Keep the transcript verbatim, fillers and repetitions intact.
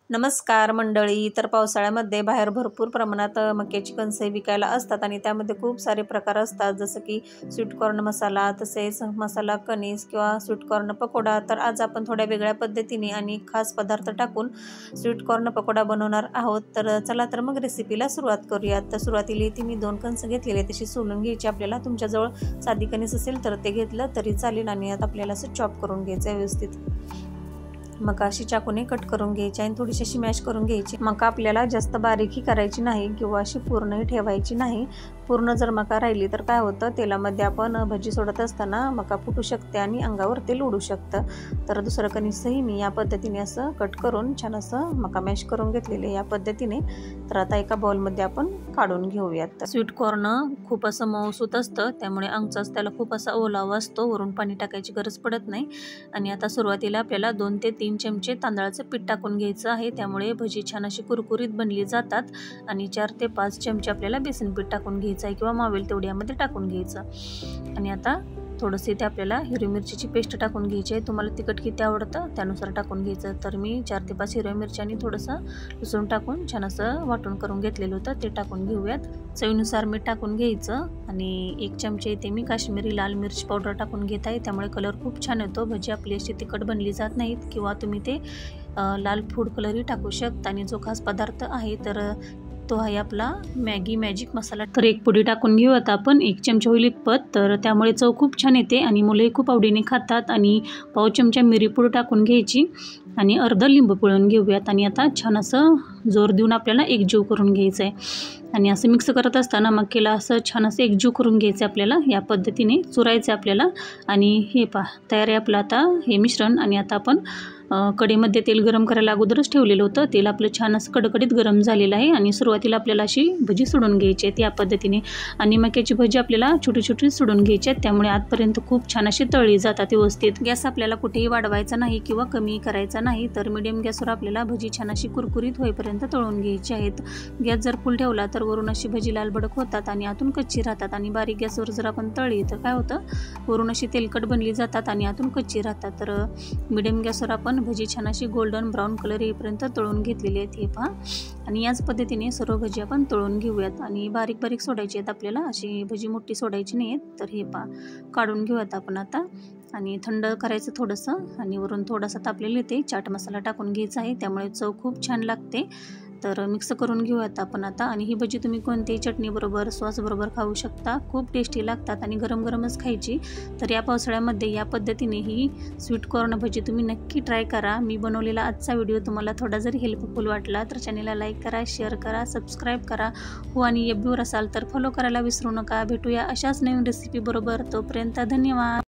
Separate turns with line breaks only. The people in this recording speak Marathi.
नमस्कार मंडळी. तर पावसाळ्यामध्ये बाहेर भरपूर प्रमाणात मक्याची कणसे विकायला असतात आणि त्यामध्ये खूप सारे प्रकार असतात, जसं की स्वीट कॉर्न मसाला, तसेच मसाला कणीस किंवा स्वीट कॉर्न पकोडा. तर आज आपण थोड्या वेगळ्या पद्धतीने आणि खास पदार्थ टाकून स्वीट कॉर्न पकोडा बनवणार आहोत. तर चला तर मग रेसिपीला सुरुवात करूयात. तर सुरुवातीला इथे मी दोन कणस घेतलेले, तशी सोलून घ्यायची. आपल्याला तुमच्याजवळ साधी कणीस असेल तर ते घेतलं तरी चालेल आणि आता आपल्याला असं चॉप करून घ्यायचं व्यवस्थित. मका अशी चाकूने कट करून घ्यायची आणि थोडीशी अशी मॅश करून घ्यायची. मका आपल्याला जास्त बारीकही करायची नाही किंवा अशी पूर्णही ठेवायची नाही. पूर्ण जर मका राहिली तर काय होतं, तेलामध्ये आपण भजी सोडत असताना मका फुटू शकते आणि अंगावर तेल उडू शकतं. तर दुसरं कणीसही मी या पद्धतीने असं कट करून छान असं मका मॅश करून घेतलेले या पद्धतीने. तर आता एका बाउलमध्ये आपण काढून घेऊयात. स्वीट कॉर्न खूप असं मऊसूत असतं, त्यामुळे अंगचाच त्याला खूप असा ओलावा असतो, वरून पाणी टाकायची गरज पडत नाही. आणि आता सुरुवातीला आपल्याला दोन ते तीन चमचे तांदळाचं पीठ टाकून घ्यायचं आहे, त्यामुळे भजी छान अशी कुरकुरीत बनली जातात. आणि चार ते पाच चमचे आपल्याला बेसन पीठ टाकून घ्यायचं आहे किंवा मावेल तेवढ्यामध्ये टाकून घ्यायचं. आणि आता थोडंसं इथे आपल्याला हिरवी मिरचीची पेस्ट टाकून घ्यायची आहे. तुम्हाला तिखट किती आवडतं त्यानुसार टाकून घ्यायचं. तर मी चार ते पाच हिरव्या मिरची आणि थोडंसं लसूण टाकून छान असं वाटून करून घेतलेलं होतं, ते टाकून घेऊयात. चवीनुसार मीठ टाकून घ्यायचं आणि एक चमचे इथे मी काश्मीरी लाल मिरची पावडर टाकून घेत आहे, त्यामुळे कलर खूप छान येतो. भजी आपली अशी तिखट बनली जात नाहीत. किंवा तुम्ही ते लाल फूड कलरही टाकू शकता. आणि जो खास पदार्थ आहे तर तो आहे आपला मॅगी मॅजिक मसाला. तर एक पुडी टाकून घेऊ आता आपण, एक चमचा होईल इतपत. तर त्यामुळे चव खूप छान येते आणि मुलंही खूप आवडीने खातात. आणि पाव चमचा मिरीपूड टाकून घ्यायची आणि अर्ध लिंबू पिळून घेऊयात. आणि आता छान असं जोर देऊन आपल्याला एकजीव करून घ्यायचं आहे. आणि असं मिक्स करत असताना मक्याला असं छान असं एकजीव करून घ्यायचं आपल्याला, या पद्धतीने चुरायचं आपल्याला. आणि हे पहा तयार आहे आपलं आता हे मिश्रण. आणि आता आपण कढईमध्ये तेल गरम करायला अगोदरच ठेवलेलं होतं. तेल आपलं छान असं कडकडीत गरम झालेलं आहे. आणि सुरुवातीला आपल्याला अशी भजी सोडून घ्यायची आहेत या पद्धतीने. आणि मक्याची भजी आपल्याला छोटी छोटी सोडून घ्यायची आहेत, त्यामुळे आतपर्यंत खूप छान अशी तळली जातात व्यवस्थित. गॅस आपल्याला कुठेही वाढवायचा नाही किंवा कमी करायचा नाही. तर मिडियम गॅसवर आपल्याला भजी छान अशी कुरकुरीत होईपर्यंत तळून घ्यायची आहेत. गॅस जर फुल ठेवला तर वरून अशी भजी लाल भडक होतात आणि आतून कच्ची राहतात. आणि बारीक गॅसवर जर आपण तळली तर काय होतं, वरून अशी तेलकट बनली जातात आणि आतून कच्ची राहतात. तर मिडियम गॅसवर आपण भजी छान अशी गोल्डन ब्राऊन कलर येईपर्यंत तळून घेतलेली आहेत हे पहा. आणि याच पद्धतीने सर्व भजी आपण तळून घेऊयात. आणि बारीक बारीक सोडायची आहेत आपल्याला, अशी भजी मोठी सोडायची नाही आहेत. तर हे पहा काढून घेऊयात आपण आता. आणि थंड करायचं थोडंसं. आणि वरून थोडासा तापलेलं इथे चाट मसाला टाकून घ्यायचा आहे, त्यामुळे चव खूप छान लागते. तर मिक्स करून घेऊयात आपण आता. आणि ही भजी तुम्ही कोणत्याही चटणीबरोबर सॉसबरोबर खाऊ शकता, खूप टेस्टी लागतात आणि गरम गरमच खायची. तर या पावसाळ्यामध्ये या पद्धतीने ही स्वीट कॉर्न भजी तुम्ही नक्की ट्राय करा. मी बनवलेला आजचा व्हिडिओ तुम्हाला थोडा जरी हेल्पफुल वाटला तर चॅनेलला लाईक करा, शेअर करा, सबस्क्राईब करा. हो, आणि एफ बीवर असाल तर फॉलो करायला विसरू नका. भेटूया अशाच नवीन रेसिपीबरोबर. तोपर्यंत धन्यवाद.